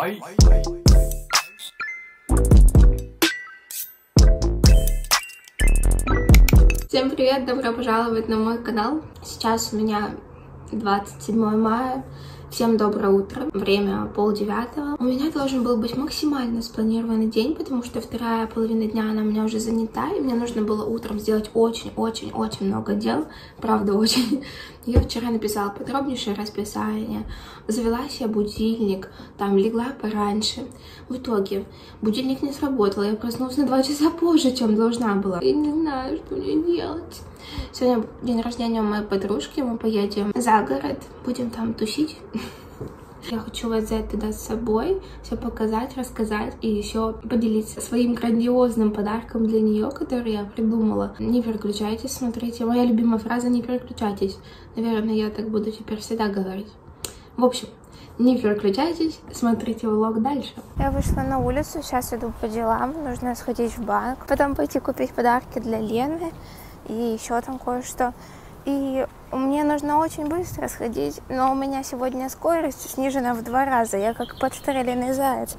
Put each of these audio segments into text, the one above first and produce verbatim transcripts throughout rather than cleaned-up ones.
Всем привет, добро пожаловать на мой канал. Сейчас у меня двадцать седьмое мая. Всем доброе утро. Время полдевятого. У меня должен был быть максимально спланированный день, потому что вторая половина дня она у меня уже занята, и мне нужно было утром сделать очень-очень-очень много дел. Правда, очень. Я вчера написала подробнейшее расписание, завела себе будильник, там легла пораньше. В итоге будильник не сработал, я проснулась на два часа позже, чем должна была. Я не знаю, что мне делать. Сегодня день рождения у моей подружки, мы поедем за город, будем там тусить. Я хочу вас взять туда с собой, все показать, рассказать и еще поделиться своим грандиозным подарком для нее, который я придумала. Не переключайтесь, смотрите. Моя любимая фраза «не переключайтесь». Наверное, я так буду теперь всегда говорить. В общем, не переключайтесь, смотрите влог дальше. Я вышла на улицу, сейчас иду по делам, нужно сходить в банк, потом пойти купить подарки для Лены и еще там кое-что. И мне нужно очень быстро сходить, но у меня сегодня скорость снижена в два раза. Я как подстреленный заяц.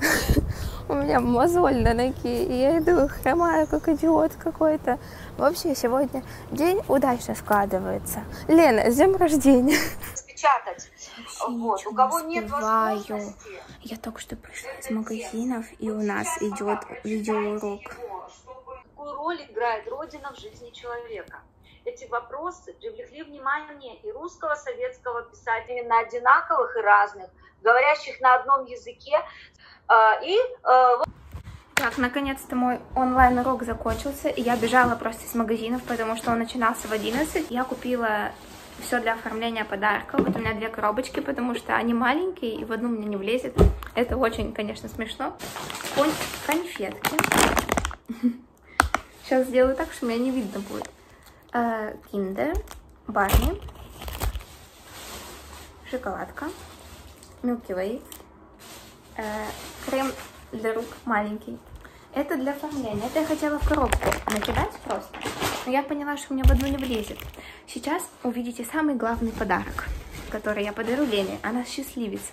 У меня мозоль на ноге, и я иду, хромаю, как идиот какой-то. Вообще, сегодня день удачно складывается. Лена, с днем рождения! Печатать. Вот. У кого нет возможности... Я только что пришла из магазинов, и у нас идет видеоурок. Какую роль играет Родина в жизни человека? Эти вопросы привлекли внимание и русского, советского писателя, именно одинаковых и разных, говорящих на одном языке. И так, наконец-то мой онлайн-урок закончился, и я бежала просто из магазинов, потому что он начинался в одиннадцать. Я купила все для оформления подарков. Вот у меня две коробочки, потому что они маленькие, и в одну мне не влезет. Это очень, конечно, смешно. Кон конфетки. Сейчас сделаю так, что меня не видно будет. Киндер, Барни, шоколадка, Milky Way, крем для рук маленький. Это для оформления. Это я хотела в коробку накидать просто, но я поняла, что мне в одну не влезет. Сейчас увидите самый главный подарок, который я подарю Лене. Она счастливица.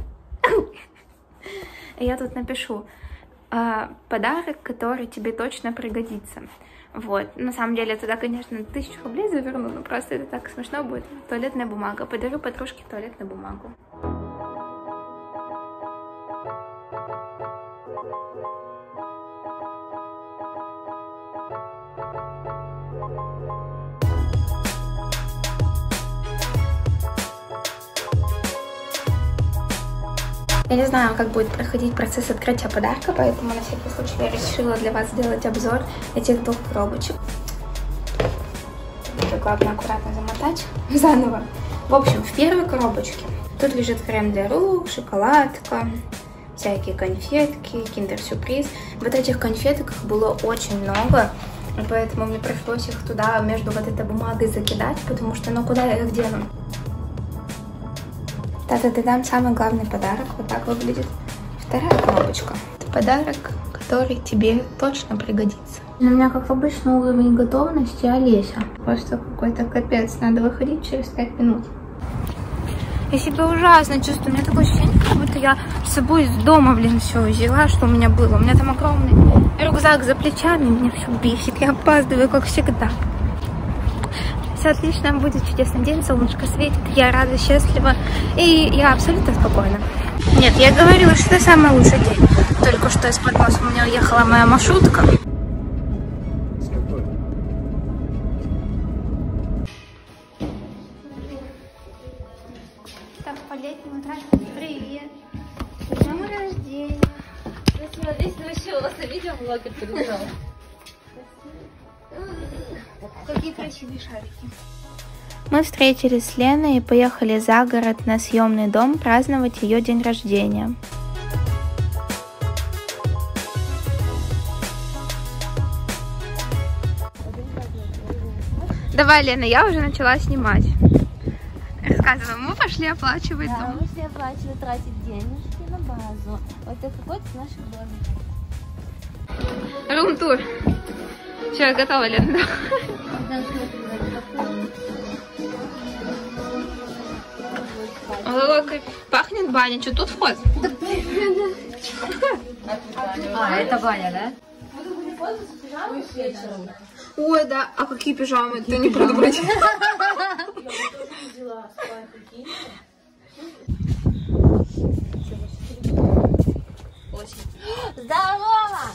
Я тут напишу подарок, который тебе точно пригодится. Вот, на самом деле туда, конечно, тысячу рублей заверну, но просто это так смешно будет. Туалетная бумага. Подарю подружке туалетную бумагу. Я не знаю, как будет проходить процесс открытия подарка, поэтому на всякий случай я решила для вас сделать обзор этих двух коробочек. Тут главное аккуратно замотать заново. В общем, в первой коробочке тут лежит крем для рук, шоколадка, всякие конфетки, киндер-сюрприз. Вот этих конфеток было очень много, поэтому мне пришлось их туда между вот этой бумагой закидать, потому что, ну куда я их дену? Та-та-та-дам, самый главный подарок, вот так выглядит вторая коробочка. Это подарок, который тебе точно пригодится. У меня, как обычно, уровень готовности Олеся. Просто какой-то капец, надо выходить через пять минут. Я себя ужасно чувствую, у меня такое ощущение, как будто я с собой из дома, блин, все взяла, что у меня было. У меня там огромный рюкзак за плечами, меня все бесит, я опаздываю, как всегда. Все отлично, будет чудесный день, солнышко светит, я рада, счастлива, и я абсолютно спокойна. Нет, я говорила, что это самый лучший день. Только что из-под носа у меня уехала моя маршрутка. Так, по-летнему тратить. Привет. С днем рождения. Смотрите, вообще у вас на видео блогер перестал. Какие красивые шарики. Мы встретились с Леной и поехали за город на съемный дом праздновать ее день рождения. Давай, Лена, я уже начала снимать. Рассказывай, мы пошли оплачивать да, дом. мы пошли оплачивать, тратить денежки на базу. Вот это какой-то наш домик. Рум-тур. Все, готова, Лена? Ой, пахнет пахнет баня. Что тут вход? А, это баня, да? Ой, да. А какие пижамы? Ты не предупредил. Здорово!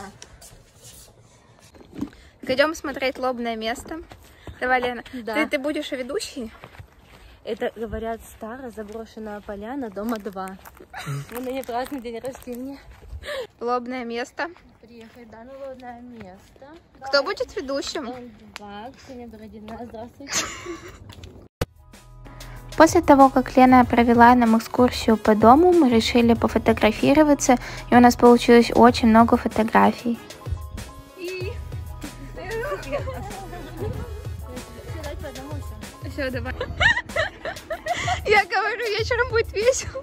Идем смотреть лобное место. Давай, Лена. Да. Ты, ты будешь ведущей? Это, говорят, старая заброшенная поляна, дома два. Мы на ней празднуем день рождения. Лобное место. Приехали, да, на лобное место. Кто будет ведущим? Два, Ксения Бородина, здравствуйте. После того, как Лена провела нам экскурсию по дому, мы решили пофотографироваться, и у нас получилось очень много фотографий. Все, давай. Я говорю, вечером будет весело.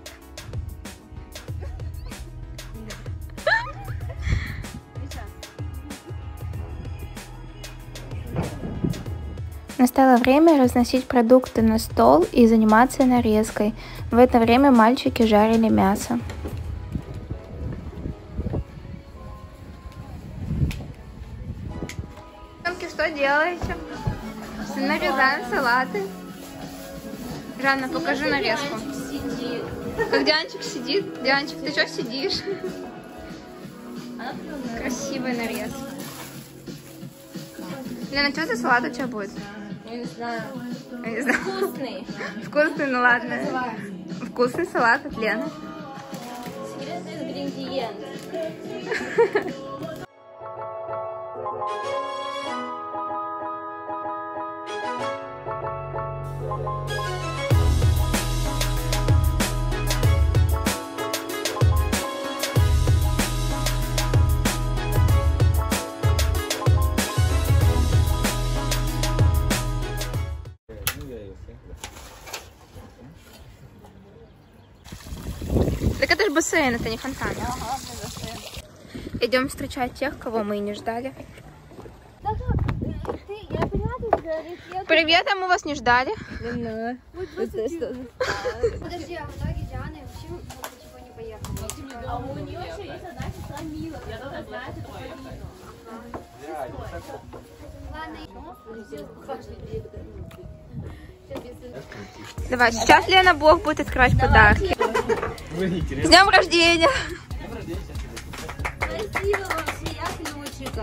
Настало время разносить продукты на стол и заниматься нарезкой. В это время мальчики жарили мясо. Девчонки, что делаете? Нарезаем салаты. Жанна, покажи нарезку. Как Дианчик сидит. Дианчик, ты что сидишь? Красивая нарезка. Лена, что за салат у тебя будет? Я не знаю. Я не знаю. Вкусный. Вкусный, ну ладно. Вкусный салат от Лены. Секретный ингредиент. Так это же бассейн, это не фонтан. Ага, бассейн. Идем встречать тех, кого мы и не ждали. Привет, а мы вас не ждали. Да. Подожди, а в итоге Диана вообще типа не поехала. А у нее еще есть одна сестра Мила, которая знает эту Полину. Давай, сейчас Лена Бог будет открывать подарки. С днем рождения! Спасибо вам, семья ключика.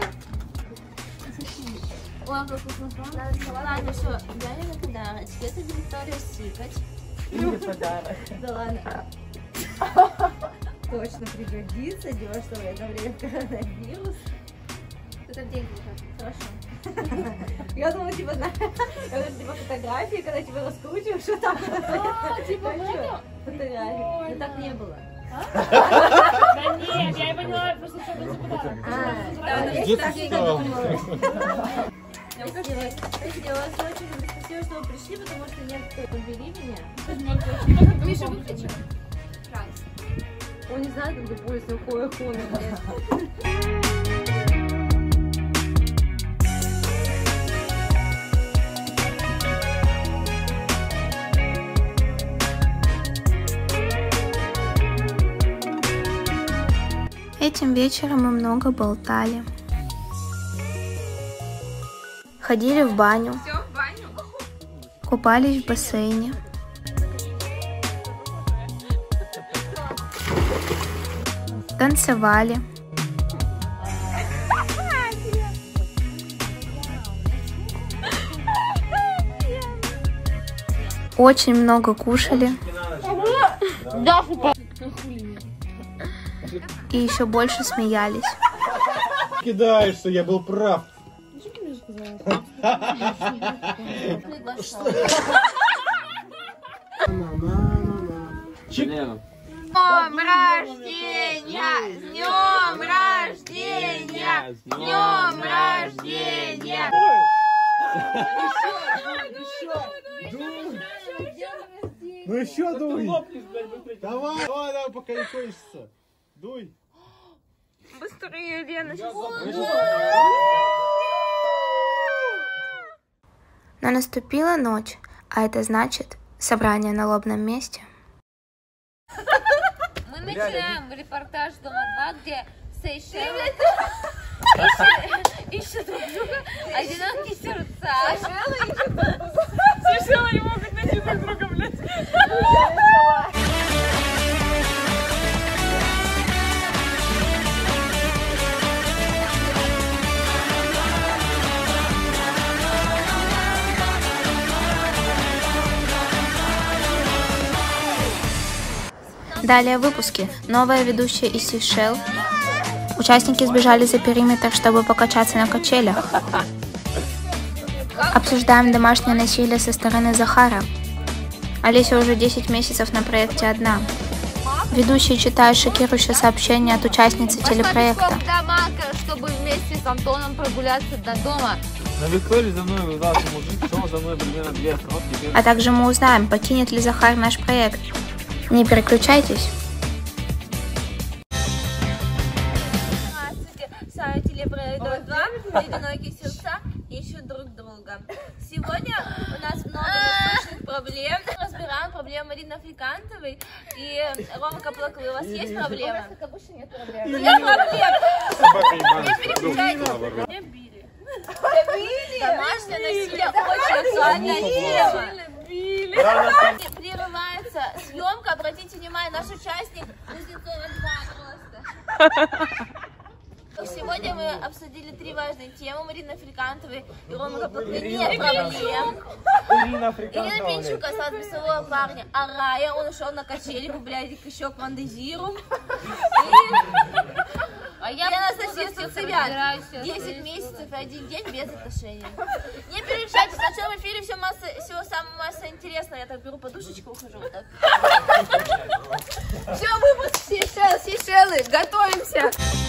Ой, как вкусно. Ладно, все, я не подарочки. Это Виктория Сикач. Или подарок. Да ладно. Точно пригодится, дешево, это время коронавирус. Это деньги уже. Хорошо. Я думала, типа, знаешь, когда типа фотографии, когда типа раскручиваешь, что там. А, типа в этом? Фотографии. Но так не было. Да нет, я не поняла, просто что это за подарок. А, Где ты стал? Спасибо, спасибо, вас очень спасибо, что вы пришли, потому что нет, подвели меня. Миша, выключи. Он не знает, как бы пользуется хуя-хуя, нет. Этим вечером мы много болтали. Ходили в баню. Купались в бассейне. Танцевали. Очень много кушали. И еще больше смеялись. Кидаешься, я был прав. Днем рождения! С днем рождения! С днем рождения! Ну еще дуй. Давай, давай, давай, пока не кончится. Дуй. Быстрее, Лена. Но наступила ночь, а это значит собрание на лобном месте. начинаем репортаж Дома два, где Сейшелы ищут друг друга, одинокие сердца. Сейшелы не могут найти друг друга, блядь. Далее в выпуске. Новая ведущая из Сейшел. Участники сбежали за периметр, чтобы покачаться на качелях. Обсуждаем домашнее насилие со стороны Захара. Олеся уже десять месяцев на проекте одна. Ведущие читают шокирующее сообщение от участницы телепроекта. Чтобы вместе с Антоном прогуляться до дома. На Виктории за мной вызывался мужик, шел за мной примерно две остановки. А также мы узнаем, покинет ли Захар наш проект. Не переключайтесь. Здравствуйте, сайт телепроект Дом два, одинокие сердца ищут друг друга. Сегодня у нас много насущных проблем. Разбираем проблемы Марины Африкантовой и Ромы Каплаковой. У вас есть проблемы? Нет проблем. Не переключайтесь. Меня били. Домашнее насилие очень актуальная тема. Прерывается съемка. Обратите внимание, наш участник Кузнецова два просто. Сегодня мы обсудили три важные темы. Марины Африкантовой и Ромы Каплаковой. Нет проблем. Ирина Пинчук осталась без своего парня. А Рая, он ушел на качели, губляет еще к Вандезиру. А я Анастасия Суцевян. десять месяцев и один день без отношений. Не переключайтесь, на чем эфире все масса, всего самого масса интересного. Я так беру подушечку, ухожу вот так. Все, выпуск Сейшел, Сейшелы, готовимся.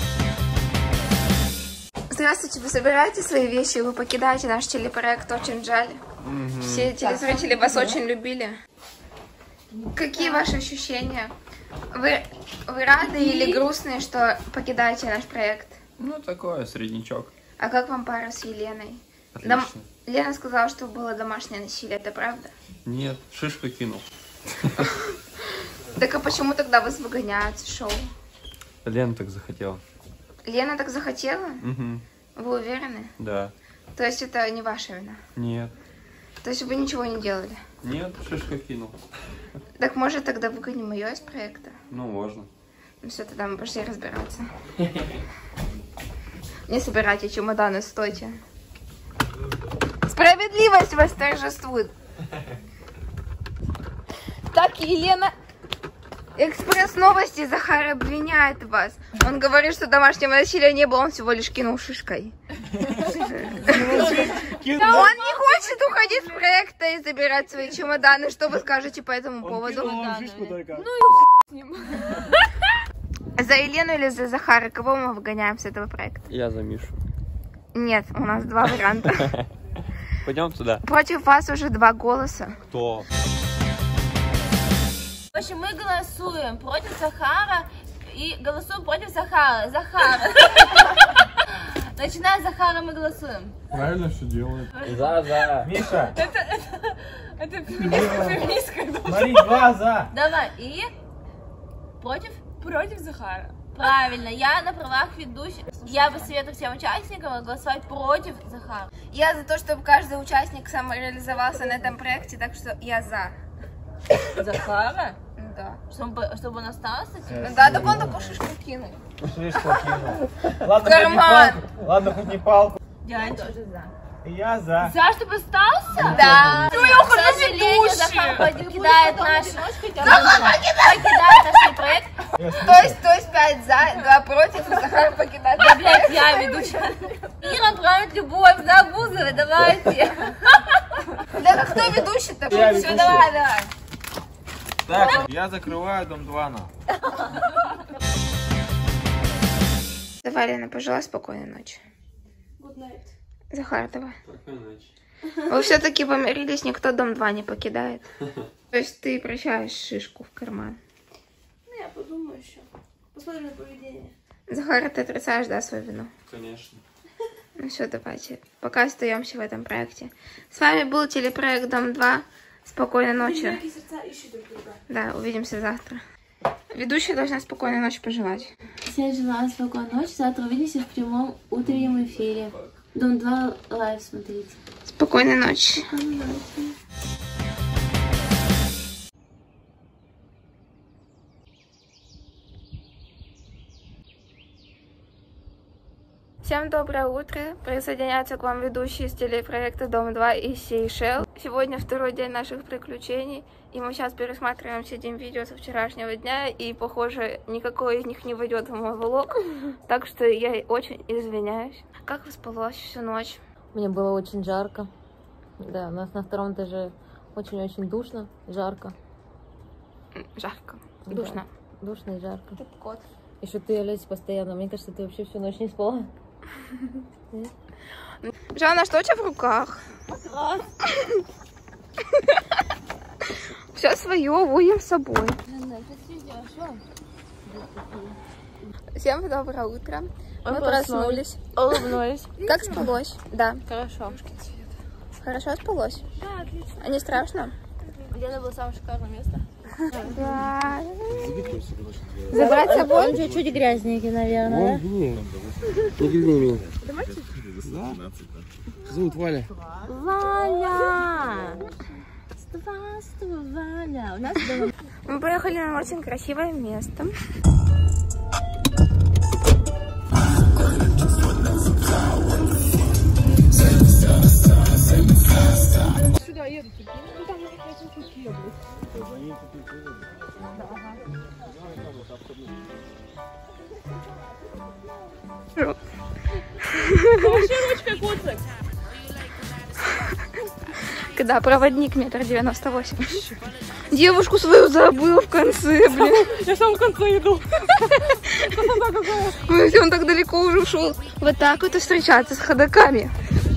Здравствуйте, вы собираете свои вещи, вы покидаете наш телепроект, очень жаль. Mm-hmm. Все телезрители вас очень любили. Какие ваши ощущения? Вы, вы рады или грустные, что покидаете наш проект? Ну, такое, среднячок. А как вам пара с Еленой? Отлично. Дом... Лена сказала, что было домашнее насилие, это правда? Нет, шишку кинул. Так а почему тогда вас выгоняют с шоу? Лена так захотела. Лена так захотела? Угу. Вы уверены? Да. То есть это не ваша вина? Нет. То есть вы ничего не делали? Нет, шишку кинул. Так может тогда выгоним ее из проекта? Ну, можно. Ну все, тогда мы пошли разбираться. Не собирайте чемоданы, стойте. Справедливость восторжествует. Так, Елена... Экспресс-новости. Захар обвиняет вас. Он говорит, что домашнего насилия не было, он всего лишь кинул шишкой. Он не хочет уходить с проекта и забирать свои чемоданы. Что вы скажете по этому поводу? За Елену или за Захара? Кого мы выгоняем с этого проекта? Я за Мишу. Нет, у нас два варианта. Пойдем туда. Против вас уже два голоса. Кто? В общем, мы голосуем против Захара и голосуем против Захара. Захара. Начиная с Захара мы голосуем. Правильно все делает. За, за. Миша. Это, это, это феминистская дочь. Смотри, два за. Давай. И против? Против Захара. Правильно. Я на правах ведущей. Я бы советую всем участникам голосовать против Захара. Я за то, чтобы каждый участник самореализовался на этом проекте, так что я за. Захара? Да. Чтобы, чтобы он остался? Типа? Да, так он такую шишку кинул. Шишку кинул. Ладно, Карман. хоть не палку. Ладно, хоть не палку. Я тоже за. Я за. За, чтобы остался? Да. Ну, я ухожу в ведущий. Захар покидает наш... Покидает наш проект. То есть, то есть пять за, два против, и Захар покидает. Да, блядь, я ведущая. Ира правит любовь, за Бузовой, давайте. Да кто ведущий-то? Я Все, ведущий. давай, давай. Так, я закрываю дом два на. Давай, Лена, пожелай спокойной ночи. Good night. Захар, давай. Спокойной ночи. Вы все-таки помирились, никто дом два не покидает. То есть ты прощаешь шишку в карман. Ну, я подумаю еще. Посмотрим на поведение. Захар, ты отрицаешь, да, свою вину? Конечно. Ну все, давайте. Пока остаемся в этом проекте. С вами был телепроект Дом два. Спокойной ночи. Одинокие сердца ищут друг друга. Да, увидимся завтра. Ведущая должна спокойной ночи пожелать. Всем желаю спокойной ночи. Завтра увидимся в прямом утреннем эфире. Дом два лайв смотрите. Спокойной ночи. Спокойной ночи. Всем доброе утро! Присоединяются к вам ведущие из телепроекта Дом два и Сейшел. Сегодня второй день наших приключений, и мы сейчас пересматриваем, сидим видео со вчерашнего дня, и, похоже, никакой из них не войдет в мой влог, так что я очень извиняюсь. Как вы спалось всю ночь? Мне было очень жарко. Да, у нас на втором этаже очень-очень душно, жарко. Жарко, душно. Да, душно и жарко. Ты кот. Еще ты, Олеся, постоянно. Мне кажется, ты вообще всю ночь не спала. Жанна, что у тебя в руках? Все свое будем с собой. Всем доброе утро. Мы проснулись. Улыбнулись. Как спалось? Да. Хорошо. Хорошо спалось? Да, отлично. А не страшно? Где-то было самое шикарное место. Да. Забрать с собой? Он чуть-чуть грязненький, наверное, да? Не грязни меня. Да? Зовут Валя. Валя! Здравствуй, Валя! У нас дома... Мы поехали на очень красивое место. Сюда едут. Ну там уже красивые едут. Ручка коцик. Когда проводник метр девяносто восемь. Девушку свою забыл в конце, блин. Я в самом конце иду. Ой, он так далеко уже ушел. Вот так вот и встречаться с ходоками.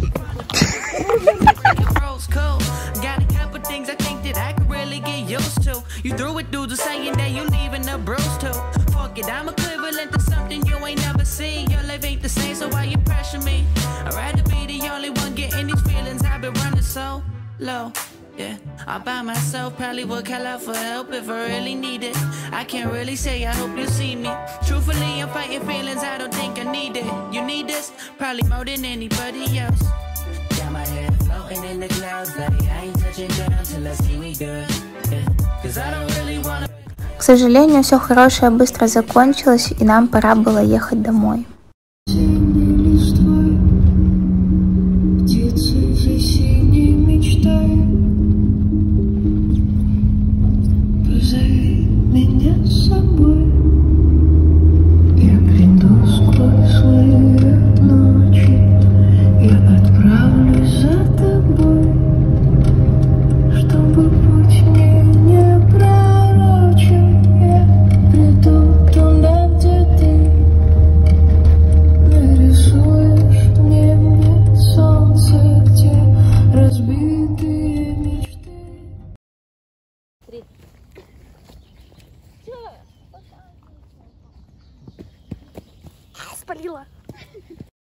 You threw it through the saying that you leaving the bros too. Fuck it, I'm equivalent to something you ain't never seen. Your life ain't the same, so why you pressure me? I'd rather be the only one getting these feelings. I've been running so low. Yeah, all by myself, probably would call out for help if I really need it. I can't really say I hope you see me. Truthfully, I'm fighting feelings, I don't think I need it. You need this, probably more than anybody else. Got my head floating in the clouds, buddy. I ain't touching down till I see we good. Yeah, cause I don't really wanna. К сожалению, все хорошее быстро закончилось, и нам пора было ехать домой. Спалила.